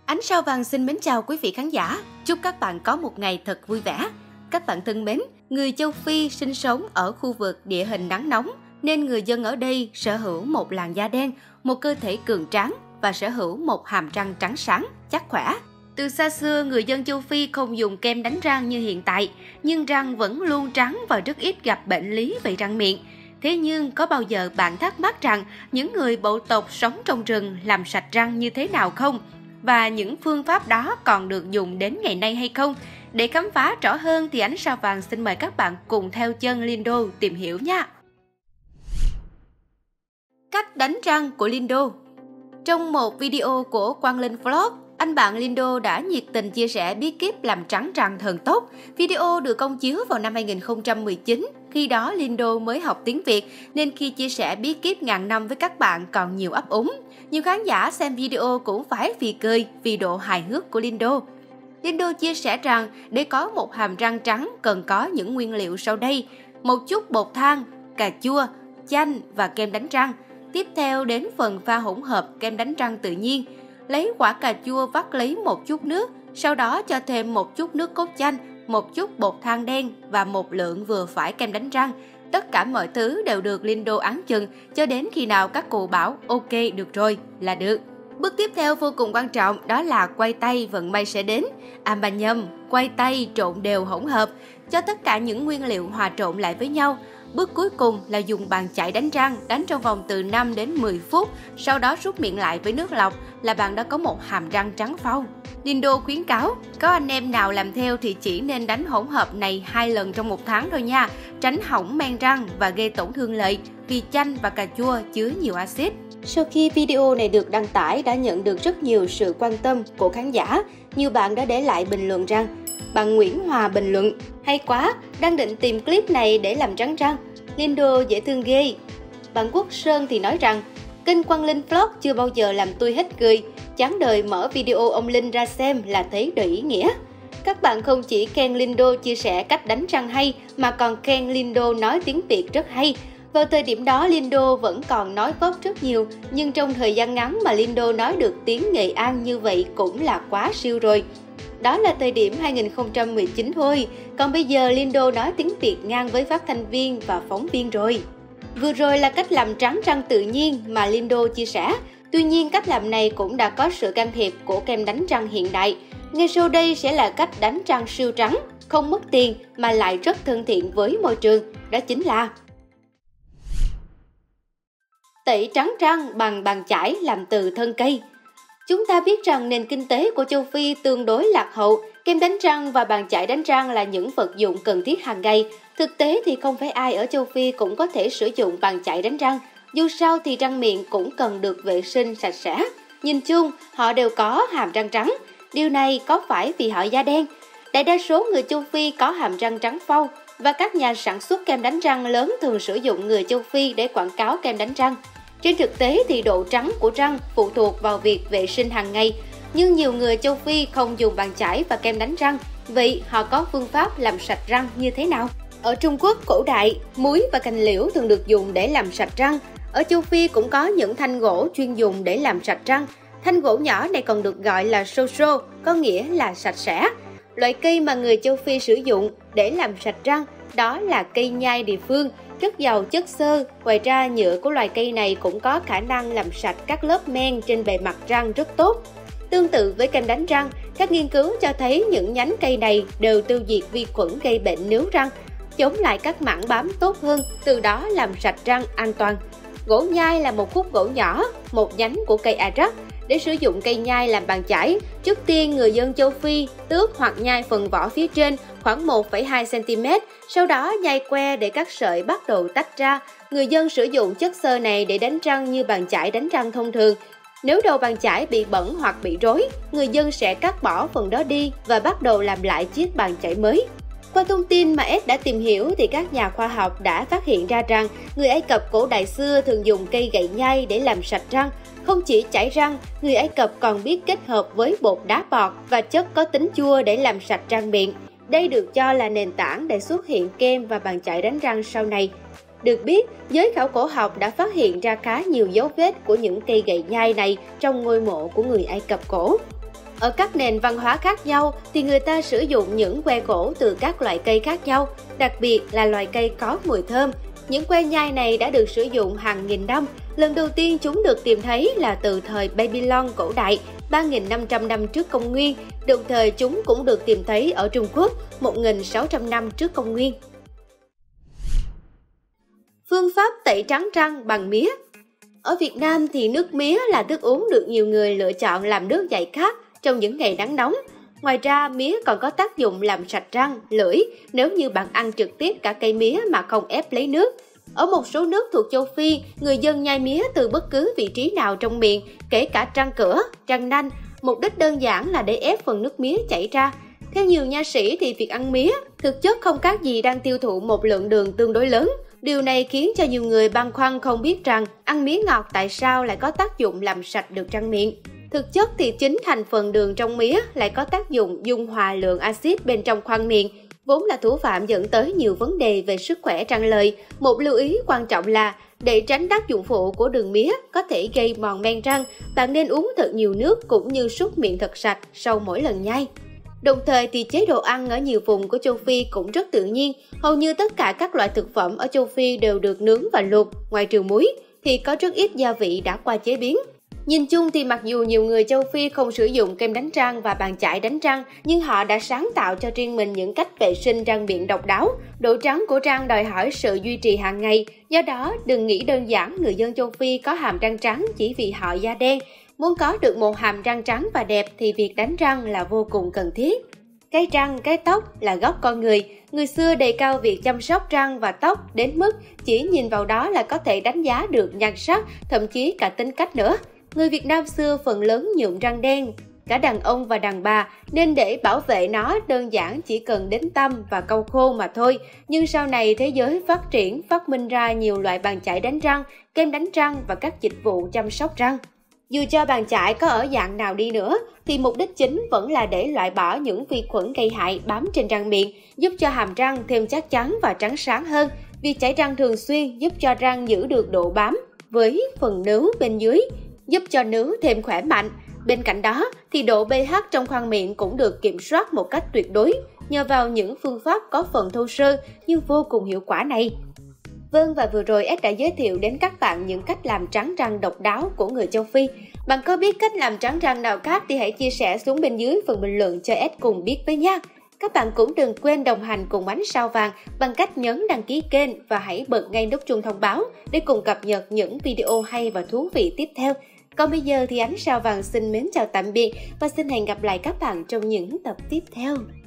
Ánh sao vàng xin mến chào quý vị khán giả. Chúc các bạn có một ngày thật vui vẻ. Các bạn thân mến, người châu Phi sinh sống ở khu vực địa hình nắng nóng nên người dân ở đây sở hữu một làn da đen, một cơ thể cường tráng và sở hữu một hàm răng trắng sáng, chắc khỏe. Từ xa xưa, người dân châu Phi không dùng kem đánh răng như hiện tại, nhưng răng vẫn luôn trắng và rất ít gặp bệnh lý về răng miệng. Thế nhưng có bao giờ bạn thắc mắc rằng những người bộ tộc sống trong rừng làm sạch răng như thế nào không? Và những phương pháp đó còn được dùng đến ngày nay hay không? Để khám phá rõ hơn thì Ánh sao vàng xin mời các bạn cùng theo chân Lindo tìm hiểu nha. Cách đánh răng của Lindo. Trong một video của Quang Linh Vlog, anh bạn Lindo đã nhiệt tình chia sẻ bí kíp làm trắng răng thần tốc. Video được công chiếu vào năm 2019. Khi đó Lindo mới học tiếng Việt nên khi chia sẻ bí kíp ngàn năm với các bạn còn nhiều ấp úng. Nhiều khán giả xem video cũng phải phì cười vì độ hài hước của Lindo. Lindo chia sẻ rằng để có một hàm răng trắng cần có những nguyên liệu sau đây: một chút bột than, cà chua, chanh và kem đánh răng. Tiếp theo đến phần pha hỗn hợp kem đánh răng tự nhiên. Lấy quả cà chua vắt lấy một chút nước, sau đó cho thêm một chút nước cốt chanh, một chút bột than đen và một lượng vừa phải kem đánh răng. Tất cả mọi thứ đều được Lindo áng chừng cho đến khi nào các cụ bảo ok được rồi là được. Bước tiếp theo vô cùng quan trọng đó là quay tay vận may sẽ đến. Quay tay trộn đều hỗn hợp, cho tất cả những nguyên liệu hòa trộn lại với nhau. Bước cuối cùng là dùng bàn chải đánh răng, đánh trong vòng từ 5 đến 10 phút, sau đó súc miệng lại với nước lọc là bạn đã có một hàm răng trắng phau. Lindo khuyến cáo, có anh em nào làm theo thì chỉ nên đánh hỗn hợp này 2 lần trong 1 tháng thôi nha, tránh hỏng men răng và gây tổn thương lợi vì chanh và cà chua chứa nhiều axit. Sau khi video này được đăng tải đã nhận được rất nhiều sự quan tâm của khán giả, nhiều bạn đã để lại bình luận rằng: bạn Nguyễn Hòa bình luận, hay quá, đang định tìm clip này để làm trắng răng, Lindo dễ thương ghê. Bạn Quốc Sơn thì nói rằng, kênh Quang Linh Vlog chưa bao giờ làm tôi hết cười, chán đời mở video ông Linh ra xem là thấy đầy ý nghĩa. Các bạn không chỉ khen Lindo chia sẻ cách đánh răng hay mà còn khen Lindo nói tiếng Việt rất hay. Vào thời điểm đó Lindo vẫn còn nói vấp rất nhiều, nhưng trong thời gian ngắn mà Lindo nói được tiếng Nghệ An như vậy cũng là quá siêu rồi. Đó là thời điểm 2019 thôi, còn bây giờ Lindo nói tiếng Việt ngang với phát thanh viên và phóng viên rồi. Vừa rồi là cách làm trắng răng tự nhiên mà Lindo chia sẻ, tuy nhiên cách làm này cũng đã có sự can thiệp của kem đánh răng hiện đại. Ngay sau đây sẽ là cách đánh răng siêu trắng, không mất tiền mà lại rất thân thiện với môi trường, đó chính là tẩy trắng răng bằng bàn chải làm từ thân cây. Chúng ta biết rằng nền kinh tế của châu Phi tương đối lạc hậu, kem đánh răng và bàn chải đánh răng là những vật dụng cần thiết hàng ngày. Thực tế thì không phải ai ở châu Phi cũng có thể sử dụng bàn chải đánh răng, dù sao thì răng miệng cũng cần được vệ sinh sạch sẽ. Nhìn chung, họ đều có hàm răng trắng. Điều này có phải vì họ da đen? Đại đa số người châu Phi có hàm răng trắng phau và các nhà sản xuất kem đánh răng lớn thường sử dụng người châu Phi để quảng cáo kem đánh răng. Trên thực tế thì độ trắng của răng phụ thuộc vào việc vệ sinh hàng ngày, nhưng nhiều người châu Phi không dùng bàn chải và kem đánh răng, vậy họ có phương pháp làm sạch răng như thế nào? Ở Trung Quốc cổ đại, muối và cành liễu thường được dùng để làm sạch răng. Ở châu Phi cũng có những thanh gỗ chuyên dùng để làm sạch răng. Thanh gỗ nhỏ này còn được gọi là soso, có nghĩa là sạch sẽ. Loại cây mà người châu Phi sử dụng để làm sạch răng đó là cây nhai địa phương, rất giàu chất xơ. Ngoài ra, nhựa của loài cây này cũng có khả năng làm sạch các lớp men trên bề mặt răng rất tốt. Tương tự với kem đánh răng, các nghiên cứu cho thấy những nhánh cây này đều tiêu diệt vi khuẩn gây bệnh nướu răng, chống lại các mảng bám tốt hơn, từ đó làm sạch răng an toàn. Gỗ nhai là một khúc gỗ nhỏ, một nhánh của cây arak. Để sử dụng cây nhai làm bàn chải, trước tiên người dân châu Phi tước hoặc nhai phần vỏ phía trên khoảng 1,2 cm, sau đó nhai que để các sợi bắt đầu tách ra. Người dân sử dụng chất xơ này để đánh răng như bàn chải đánh răng thông thường. Nếu đầu bàn chải bị bẩn hoặc bị rối, người dân sẽ cắt bỏ phần đó đi và bắt đầu làm lại chiếc bàn chải mới. Qua thông tin mà S đã tìm hiểu thì các nhà khoa học đã phát hiện ra rằng người Ai Cập cổ đại xưa thường dùng cây gậy nhai để làm sạch răng. Không chỉ chải răng, người Ai Cập còn biết kết hợp với bột đá bọt và chất có tính chua để làm sạch răng miệng. Đây được cho là nền tảng để xuất hiện kem và bàn chải đánh răng sau này. Được biết, giới khảo cổ học đã phát hiện ra khá nhiều dấu vết của những cây gậy nhai này trong ngôi mộ của người Ai Cập cổ. Ở các nền văn hóa khác nhau thì người ta sử dụng những que gỗ từ các loại cây khác nhau, đặc biệt là loài cây có mùi thơm. Những que nhai này đã được sử dụng hàng nghìn năm. Lần đầu tiên chúng được tìm thấy là từ thời Babylon cổ đại, 3.500 năm trước công nguyên. Đồng thời chúng cũng được tìm thấy ở Trung Quốc, 1.600 năm trước công nguyên. Phương pháp tẩy trắng răng bằng mía. Ở Việt Nam thì nước mía là thức uống được nhiều người lựa chọn làm nước giải khát trong những ngày nắng nóng. Ngoài ra, mía còn có tác dụng làm sạch răng, lưỡi nếu như bạn ăn trực tiếp cả cây mía mà không ép lấy nước. Ở một số nước thuộc châu Phi, người dân nhai mía từ bất cứ vị trí nào trong miệng, kể cả răng cửa, răng nanh. Mục đích đơn giản là để ép phần nước mía chảy ra. Theo nhiều nha sĩ thì việc ăn mía thực chất không khác gì đang tiêu thụ một lượng đường tương đối lớn. Điều này khiến cho nhiều người băn khoăn không biết rằng ăn mía ngọt tại sao lại có tác dụng làm sạch được răng miệng. Thực chất thì chính thành phần đường trong mía lại có tác dụng dung hòa lượng axit bên trong khoang miệng, vốn là thủ phạm dẫn tới nhiều vấn đề về sức khỏe răng lợi. Một lưu ý quan trọng là để tránh tác dụng phụ của đường mía có thể gây mòn men răng, bạn nên uống thật nhiều nước cũng như súc miệng thật sạch sau mỗi lần nhai. Đồng thời thì chế độ ăn ở nhiều vùng của châu Phi cũng rất tự nhiên, hầu như tất cả các loại thực phẩm ở châu Phi đều được nướng và luộc, ngoài trừ muối thì có rất ít gia vị đã qua chế biến. Nhìn chung thì mặc dù nhiều người châu Phi không sử dụng kem đánh răng và bàn chải đánh răng, nhưng họ đã sáng tạo cho riêng mình những cách vệ sinh răng miệng độc đáo. Độ trắng của răng đòi hỏi sự duy trì hàng ngày, do đó đừng nghĩ đơn giản người dân châu Phi có hàm răng trắng chỉ vì họ da đen. Muốn có được một hàm răng trắng và đẹp thì việc đánh răng là vô cùng cần thiết. Cái răng, cái tóc là gốc con người. Người xưa đề cao việc chăm sóc răng và tóc đến mức chỉ nhìn vào đó là có thể đánh giá được nhan sắc, thậm chí cả tính cách nữa. Người Việt Nam xưa phần lớn nhuộm răng đen, cả đàn ông và đàn bà, nên để bảo vệ nó đơn giản chỉ cần đến tăm và cau khô mà thôi. Nhưng sau này thế giới phát triển, phát minh ra nhiều loại bàn chải đánh răng, kem đánh răng và các dịch vụ chăm sóc răng. Dù cho bàn chải có ở dạng nào đi nữa, thì mục đích chính vẫn là để loại bỏ những vi khuẩn gây hại bám trên răng miệng, giúp cho hàm răng thêm chắc chắn và trắng sáng hơn. Việc chải răng thường xuyên giúp cho răng giữ được độ bám với phần nướu bên dưới, giúp cho nướu thêm khỏe mạnh. Bên cạnh đó thì độ pH trong khoang miệng cũng được kiểm soát một cách tuyệt đối nhờ vào những phương pháp có phần thô sơ nhưng vô cùng hiệu quả này. Vâng, và vừa rồi S đã giới thiệu đến các bạn những cách làm trắng răng độc đáo của người châu Phi. Bạn có biết cách làm trắng răng nào khác thì hãy chia sẻ xuống bên dưới phần bình luận cho S cùng biết với nha. Các bạn cũng đừng quên đồng hành cùng Ánh Sao Vàng bằng cách nhấn đăng ký kênh và hãy bật ngay nút chuông thông báo để cùng cập nhật những video hay và thú vị tiếp theo. Còn bây giờ thì Ánh Sao Vàng xin mến chào tạm biệt và xin hẹn gặp lại các bạn trong những tập tiếp theo.